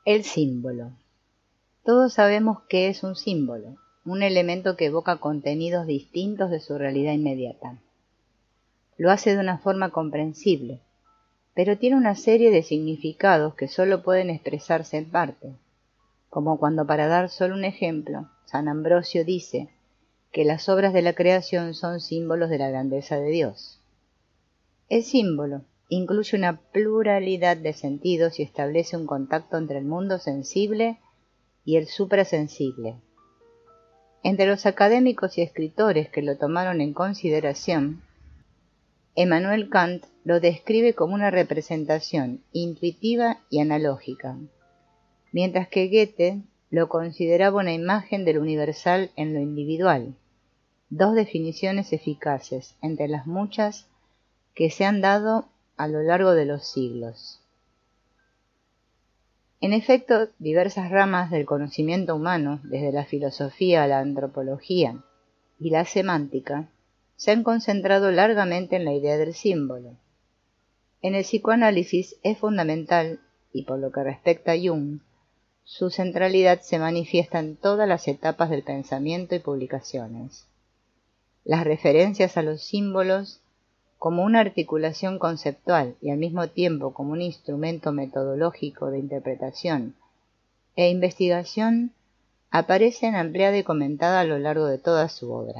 El símbolo. Todos sabemos qué es un símbolo, un elemento que evoca contenidos distintos de su realidad inmediata. Lo hace de una forma comprensible, pero tiene una serie de significados que solo pueden expresarse en parte, como cuando, para dar solo un ejemplo, San Ambrosio dice que las obras de la creación son símbolos de la grandeza de Dios. El símbolo incluye una pluralidad de sentidos y establece un contacto entre el mundo sensible y el suprasensible. Entre los académicos y escritores que lo tomaron en consideración, Immanuel Kant lo describe como una representación intuitiva y analógica, mientras que Goethe lo consideraba una imagen del universal en lo individual, dos definiciones eficaces entre las muchas que se han dado a lo largo de los siglos. En efecto, diversas ramas del conocimiento humano, desde la filosofía a la antropología y la semántica, se han concentrado largamente en la idea del símbolo. En el psicoanálisis es fundamental, y por lo que respecta a Jung, su centralidad se manifiesta en todas las etapas del pensamiento y publicaciones. Las referencias a los símbolos como una articulación conceptual y al mismo tiempo como un instrumento metodológico de interpretación e investigación aparecen ampliada y comentada a lo largo de toda su obra.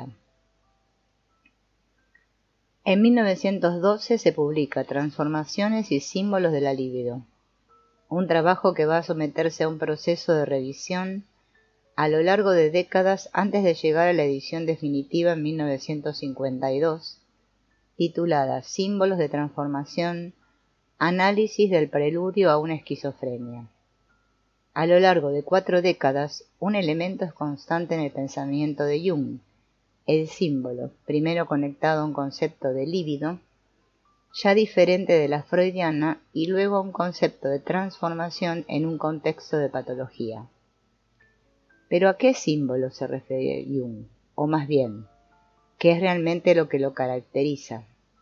En 1912 se publica Transformaciones y símbolos de la libido, un trabajo que va a someterse a un proceso de revisión a lo largo de décadas antes de llegar a la edición definitiva en 1952, titulada Símbolos de transformación, análisis del preludio a una esquizofrenia. A lo largo de 4 décadas, un elemento es constante en el pensamiento de Jung, el símbolo, primero conectado a un concepto de líbido, ya diferente de la freudiana, y luego a un concepto de transformación en un contexto de patología. ¿Pero a qué símbolo se refiere Jung? O más bien, ¿qué es realmente lo que lo caracteriza?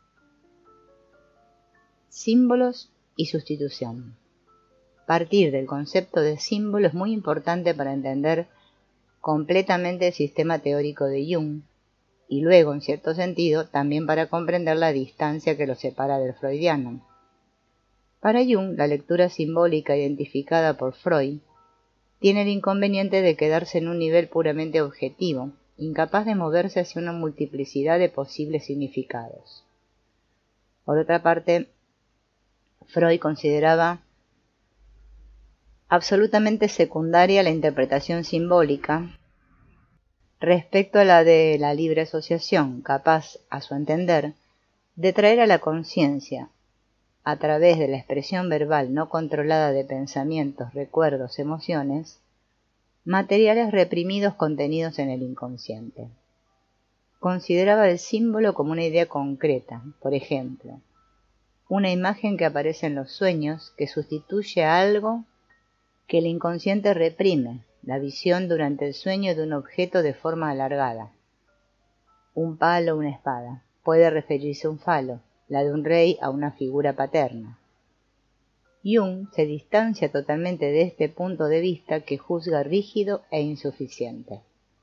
Símbolos y sustitución. Partir del concepto de símbolo es muy importante para entender completamente el sistema teórico de Jung y luego, en cierto sentido, también para comprender la distancia que lo separa del freudiano. Para Jung, la lectura simbólica identificada por Freud tiene el inconveniente de quedarse en un nivel puramente objetivo, incapaz de moverse hacia una multiplicidad de posibles significados. Por otra parte, Freud consideraba absolutamente secundaria la interpretación simbólica respecto a la de la libre asociación, capaz, a su entender, de traer a la conciencia, a través de la expresión verbal no controlada de pensamientos, recuerdos, emociones, materiales reprimidos contenidos en el inconsciente. Consideraba el símbolo como una idea concreta, por ejemplo, una imagen que aparece en los sueños que sustituye a algo que el inconsciente reprime, la visión durante el sueño de un objeto de forma alargada. Un palo o una espada. Puede referirse a un falo, la de un rey a una figura paterna. Jung se distancia totalmente de este punto de vista que juzga rígido e insuficiente.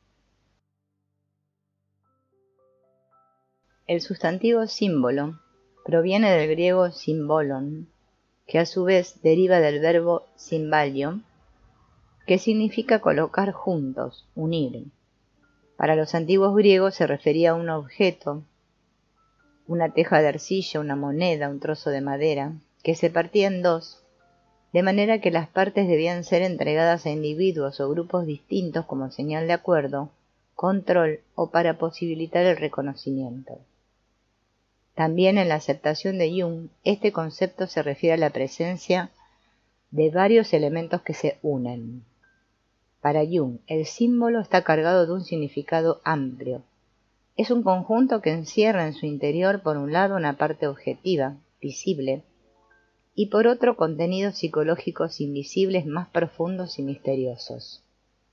El sustantivo símbolo proviene del griego symbolon, que a su vez deriva del verbo symbalio, que significa colocar juntos, unir. Para los antiguos griegos se refería a un objeto, una teja de arcilla, una moneda, un trozo de madera, que se partía en dos, de manera que las partes debían ser entregadas a individuos o grupos distintos como señal de acuerdo, control o para posibilitar el reconocimiento. También en la aceptación de Jung, este concepto se refiere a la presencia de varios elementos que se unen. Para Jung, el símbolo está cargado de un significado amplio. Es un conjunto que encierra en su interior, por un lado, una parte objetiva, visible, y por otro, contenidos psicológicos invisibles más profundos y misteriosos.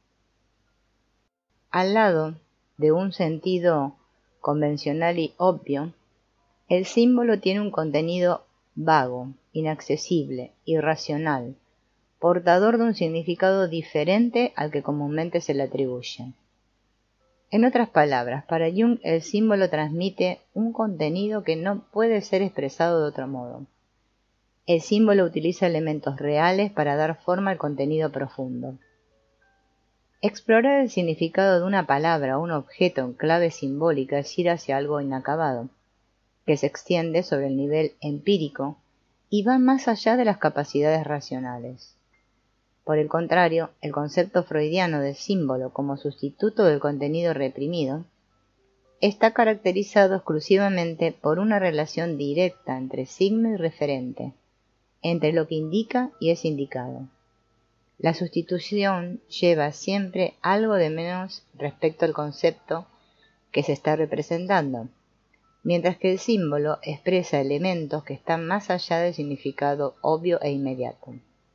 Al lado de un sentido convencional y obvio, el símbolo tiene un contenido vago, inaccesible, irracional, portador de un significado diferente al que comúnmente se le atribuye. En otras palabras, para Jung el símbolo transmite un contenido que no puede ser expresado de otro modo. El símbolo utiliza elementos reales para dar forma al contenido profundo. Explorar el significado de una palabra o un objeto en clave simbólica es ir hacia algo inacabado, que se extiende sobre el nivel empírico y va más allá de las capacidades racionales. Por el contrario, el concepto freudiano del símbolo como sustituto del contenido reprimido está caracterizado exclusivamente por una relación directa entre signo y referente, entre lo que indica y es indicado. La sustitución lleva siempre algo de menos respecto al concepto que se está representando, mientras que el símbolo expresa elementos que están más allá del significado obvio e inmediato.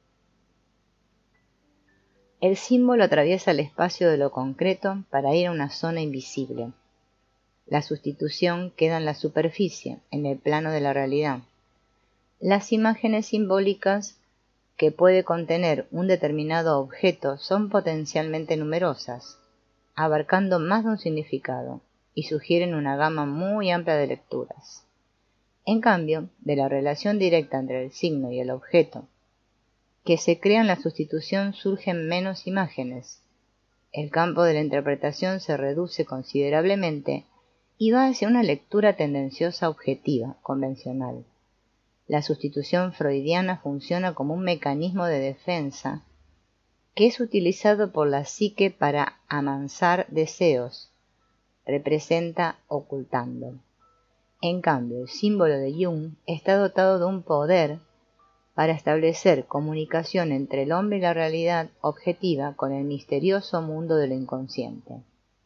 El símbolo atraviesa el espacio de lo concreto para ir a una zona invisible. La sustitución queda en la superficie, en el plano de la realidad. Las imágenes simbólicas que puede contener un determinado objeto son potencialmente numerosas, abarcando más de un significado, y sugieren una gama muy amplia de lecturas. En cambio, de la relación directa entre el signo y el objeto que se crea en la sustitución surgen menos imágenes. El campo de la interpretación se reduce considerablemente y va hacia una lectura tendenciosa objetiva, convencional. La sustitución freudiana funciona como un mecanismo de defensa que es utilizado por la psique para amansar deseos, representa ocultando. En cambio, el símbolo de Jung está dotado de un poder para establecer comunicación entre el hombre y la realidad objetiva con el misterioso mundo de lo inconsciente.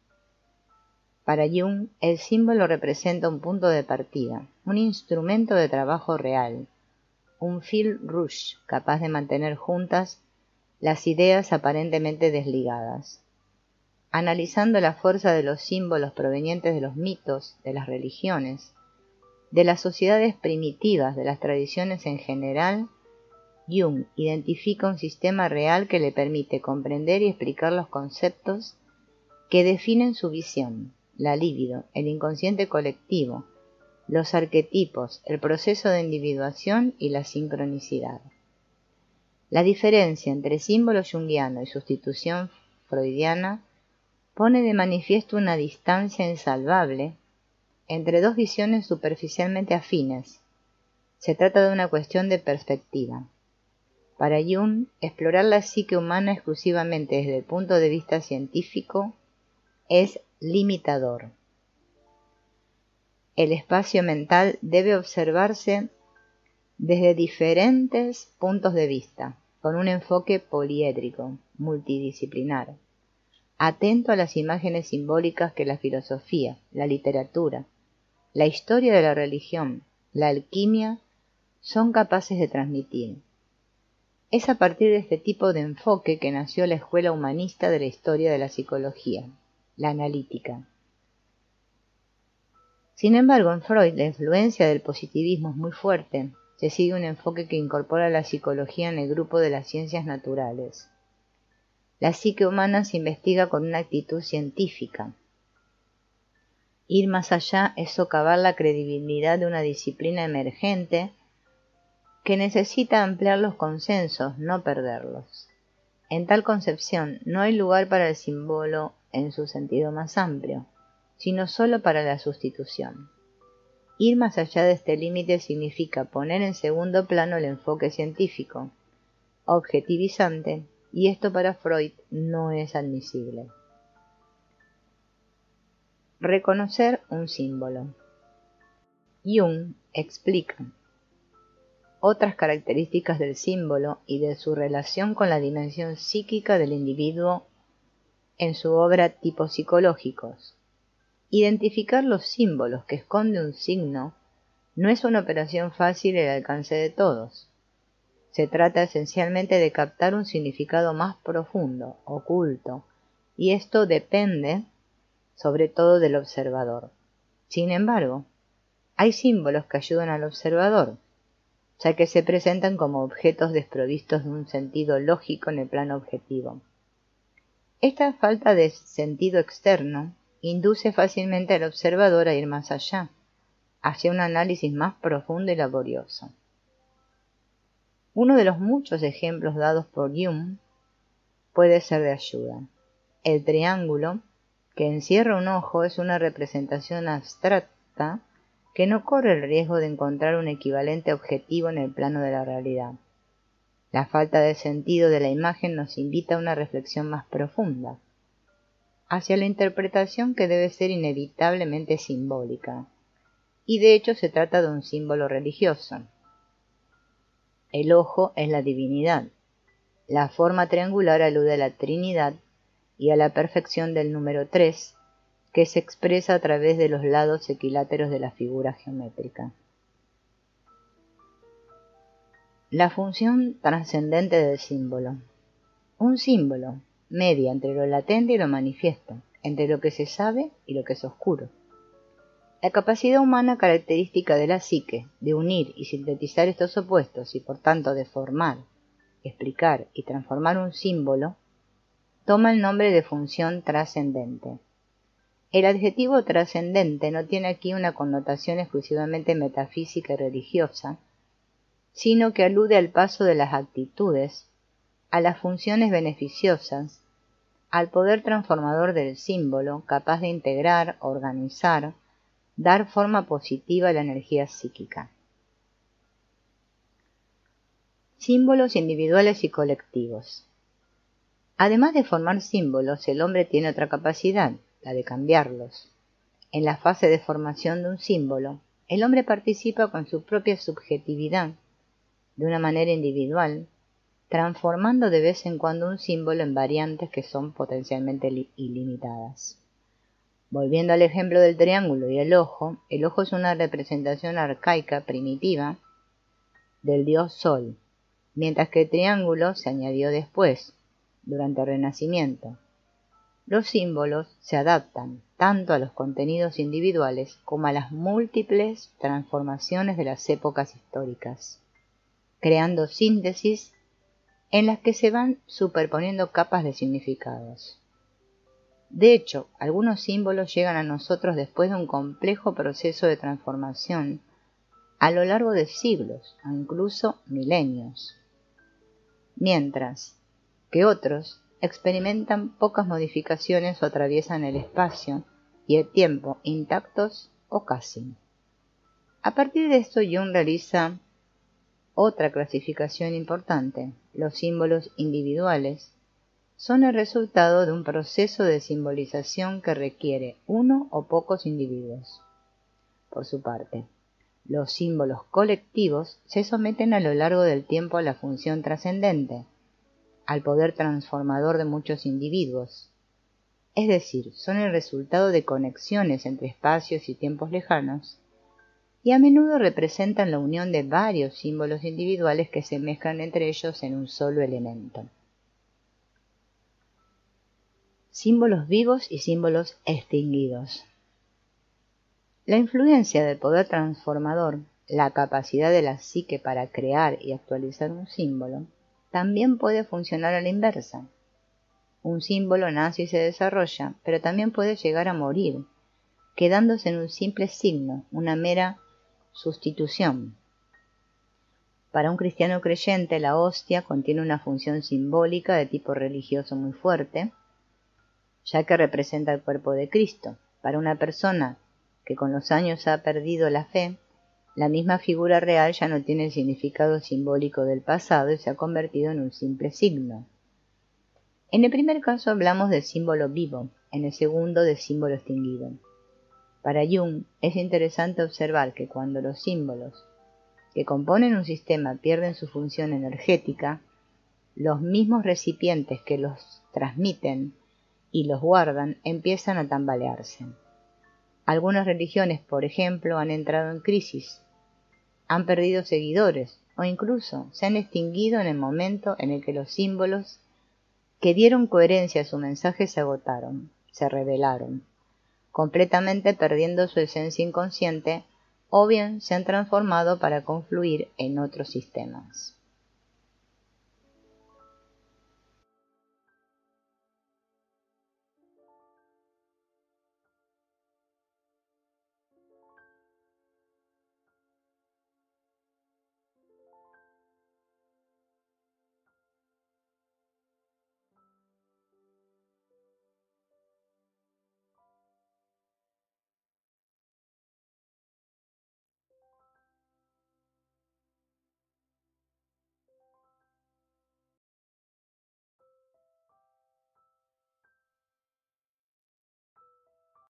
Para Jung, el símbolo representa un punto de partida, un instrumento de trabajo real, un fil rouge capaz de mantener juntas las ideas aparentemente desligadas. Analizando la fuerza de los símbolos provenientes de los mitos, de las religiones, de las sociedades primitivas, de las tradiciones en general, Jung identifica un sistema real que le permite comprender y explicar los conceptos que definen su visión, la libido, el inconsciente colectivo, los arquetipos, el proceso de individuación y la sincronicidad. La diferencia entre símbolo junguiano y sustitución freudiana pone de manifiesto una distancia insalvable entre dos visiones superficialmente afines. Se trata de una cuestión de perspectiva. Para Jung, explorar la psique humana exclusivamente desde el punto de vista científico es limitador. El espacio mental debe observarse desde diferentes puntos de vista, con un enfoque poliédrico, multidisciplinar, atento a las imágenes simbólicas que la filosofía, la literatura, la historia de la religión, la alquimia son capaces de transmitir. Es a partir de este tipo de enfoque que nació la escuela humanista de la historia de la psicología, la analítica. Sin embargo, en Freud la influencia del positivismo es muy fuerte. Se sigue un enfoque que incorpora la psicología en el grupo de las ciencias naturales. La psique humana se investiga con una actitud científica. Ir más allá es socavar la credibilidad de una disciplina emergente que necesita ampliar los consensos, no perderlos. En tal concepción no hay lugar para el símbolo en su sentido más amplio, sino solo para la sustitución. Ir más allá de este límite significa poner en segundo plano el enfoque científico, objetivizante, y esto para Freud no es admisible. Reconocer un símbolo. Jung explica otras características del símbolo y de su relación con la dimensión psíquica del individuo en su obra Tipos psicológicos. Identificar los símbolos que esconde un signo no es una operación fácil al alcance de todos. Se trata esencialmente de captar un significado más profundo, oculto, y esto depende sobre todo del observador. Sin embargo, hay símbolos que ayudan al observador. ya que se presentan como objetos desprovistos de un sentido lógico en el plano objetivo. Esta falta de sentido externo induce fácilmente al observador a ir más allá, hacia un análisis más profundo y laborioso. Uno de los muchos ejemplos dados por Jung puede ser de ayuda. El triángulo, que encierra un ojo, es una representación abstracta que no corre el riesgo de encontrar un equivalente objetivo en el plano de la realidad. La falta de sentido de la imagen nos invita a una reflexión más profunda, hacia la interpretación que debe ser inevitablemente simbólica, y de hecho se trata de un símbolo religioso. El ojo es la divinidad. La forma triangular alude a la Trinidad y a la perfección del número 3, que se expresa a través de los lados equiláteros de la figura geométrica. La función trascendente del símbolo. Un símbolo media entre lo latente y lo manifiesto, entre lo que se sabe y lo que es oscuro. La capacidad humana característica de la psique de unir y sintetizar estos opuestos y por tanto de formar, explicar y transformar un símbolo toma el nombre de función trascendente. El adjetivo trascendente no tiene aquí una connotación exclusivamente metafísica y religiosa, sino que alude al paso de las actitudes, a las funciones beneficiosas, al poder transformador del símbolo, capaz de integrar, organizar, dar forma positiva a la energía psíquica. Símbolos individuales y colectivos. Además de formar símbolos, el hombre tiene otra capacidad, la de cambiarlos. En la fase de formación de un símbolo, el hombre participa con su propia subjetividad, de una manera individual, transformando de vez en cuando un símbolo en variantes que son potencialmente ilimitadas. Volviendo al ejemplo del triángulo y el ojo es una representación arcaica primitiva del dios Sol, mientras que el triángulo se añadió después, durante el Renacimiento. Los símbolos se adaptan tanto a los contenidos individuales como a las múltiples transformaciones de las épocas históricas, creando síntesis en las que se van superponiendo capas de significados. De hecho, algunos símbolos llegan a nosotros después de un complejo proceso de transformación a lo largo de siglos o incluso milenios, mientras que otros experimentan pocas modificaciones o atraviesan el espacio y el tiempo intactos o casi. A partir de esto, Jung realiza otra clasificación importante. Los símbolos individuales son el resultado de un proceso de simbolización que requiere uno o pocos individuos. Por su parte, los símbolos colectivos se someten a lo largo del tiempo a la función trascendente, al poder transformador de muchos individuos. Es decir, son el resultado de conexiones entre espacios y tiempos lejanos, y a menudo representan la unión de varios símbolos individuales que se mezclan entre ellos en un solo elemento. Símbolos vivos y símbolos extinguidos. La influencia del poder transformador, la capacidad de la psique para crear y actualizar un símbolo, también puede funcionar a la inversa. Un símbolo nace y se desarrolla, pero también puede llegar a morir, quedándose en un simple signo, una mera sustitución. Para un cristiano creyente, la hostia contiene una función simbólica de tipo religioso muy fuerte, ya que representa el cuerpo de Cristo. Para una persona que con los años ha perdido la fe, la misma figura real ya no tiene el significado simbólico del pasado y se ha convertido en un simple signo. En el primer caso hablamos de símbolo vivo, en el segundo de símbolo extinguido. Para Jung es interesante observar que cuando los símbolos que componen un sistema pierden su función energética, los mismos recipientes que los transmiten y los guardan empiezan a tambalearse. Algunas religiones, por ejemplo, han entrado en crisis, han perdido seguidores o incluso se han extinguido en el momento en el que los símbolos que dieron coherencia a su mensaje se agotaron, se rebelaron, completamente perdiendo su esencia inconsciente o bien se han transformado para confluir en otros sistemas.